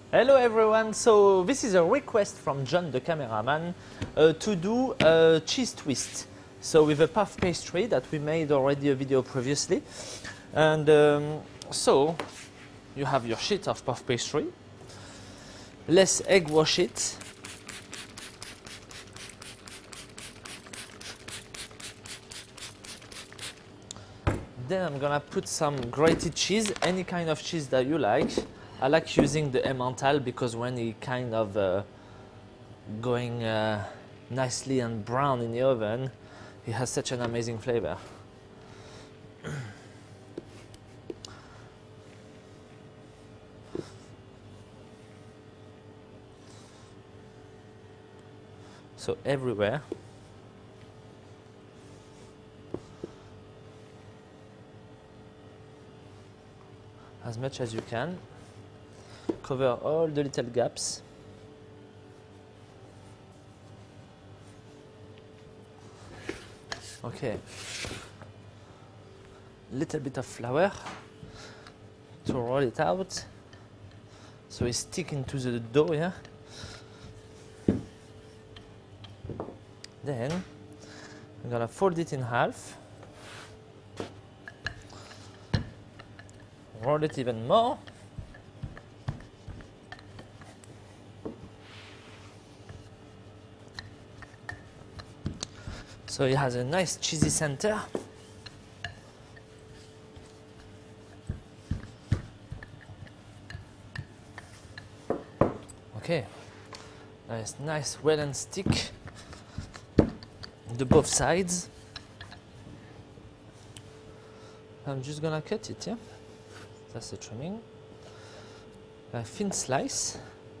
Hello everyone, so this is a request from John the cameraman to do a cheese twist. So with a puff pastry that we made already a video previously. And so you have your sheet of puff pastry. Let's egg wash it. Then I'm gonna put some grated cheese, any kind of cheese that you like. I like using the Emmental because when it kind of going nicely and brown in the oven, it has such an amazing flavor. So everywhere. As much as you can. Cover all the little gaps. Okay. Little bit of flour to roll it out so it's sticking to the dough, yeah? Then I'm gonna fold it in half. Roll it even more. So it has a nice cheesy center. Okay, now it's nice, well and stick the both sides. I'm just gonna cut it, yeah? That's the trimming. A thin slice.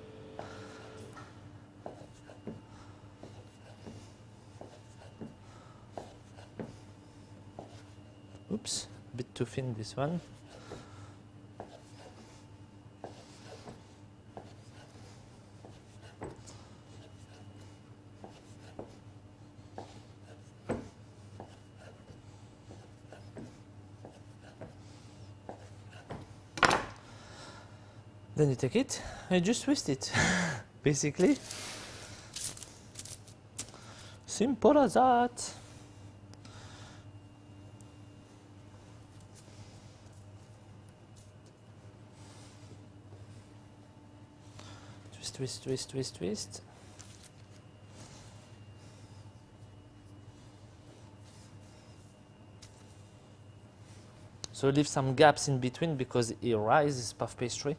Oops, a bit too thin this one. Then you take it and you just twist it, basically. Simple as that. Twist, twist, twist, twist. So leave some gaps in between because it rises puff pastry.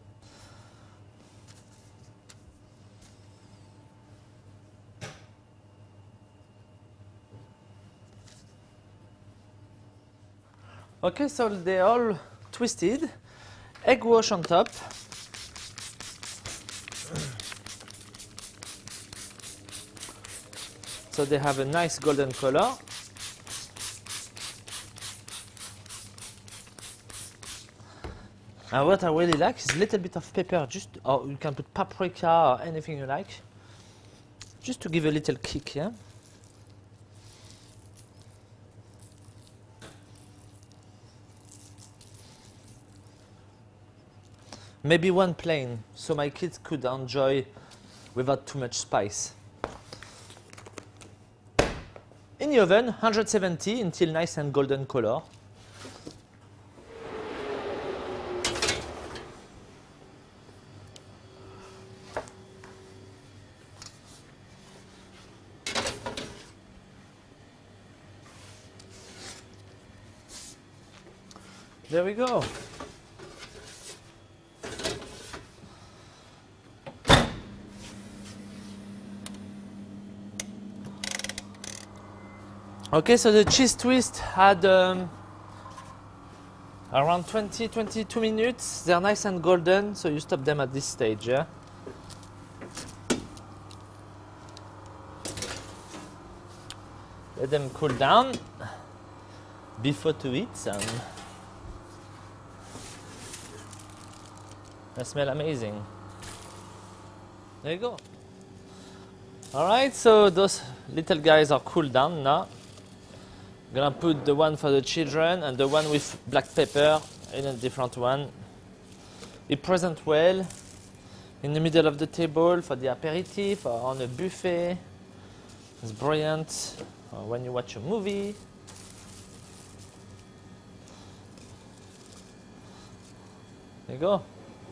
Okay, so they're all twisted. Egg wash on top. So they have a nice golden color. And what I really like is a little bit of pepper, or you can put paprika or anything you like, just to give a little kick, yeah? Maybe one plain, so my kids could enjoy without too much spice. In the oven, 170 until nice and golden color. There we go. Okay, so the cheese twist had around 22 minutes. They're nice and golden, so you stop them at this stage, yeah? Let them cool down before to eat some. They smell amazing. There you go. All right, so those little guys are cooled down now. Gonna put the one for the children and the one with black pepper in a different one. It presents well. in the middle of the table for the aperitif or on a buffet. It's brilliant. Or when you watch a movie. There you go.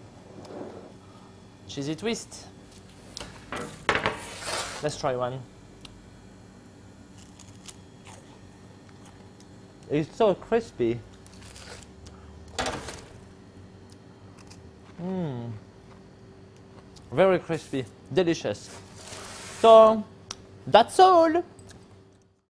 Cheesy twist. Let's try one. It's so crispy. Very crispy, delicious. So that's all.